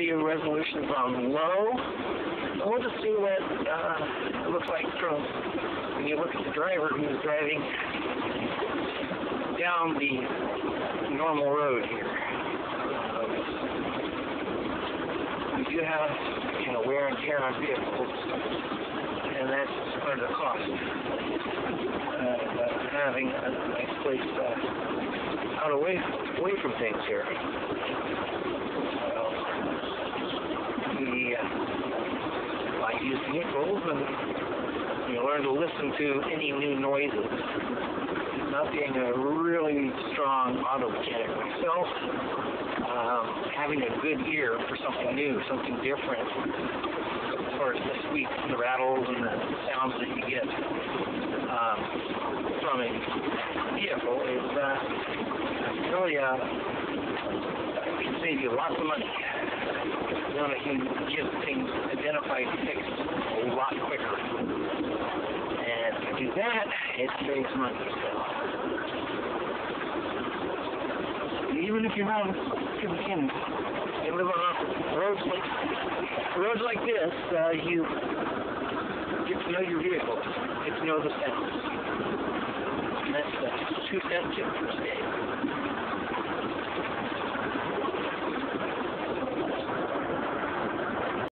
video resolution's on low. And we'll just see what it looks like from when you look at the driver who's driving down the normal road here. We do have, wear and tear on vehicles, and that's part of the cost of having a nice place out away from things here. We use vehicles and learn to listen to any new noises. Not being a really strong auto mechanic myself, having a good ear for something new, something different, as far as the squeaks and the rattles and the sounds that you get from a vehicle is really can save you lots of money. One that can get things identified and fixed a lot quicker. And to do that, it saves money. So even if you're not a good mechanic, you live on roads like this, you get to know your vehicle, get to know the sounds. And that's the 2-cent tip for today.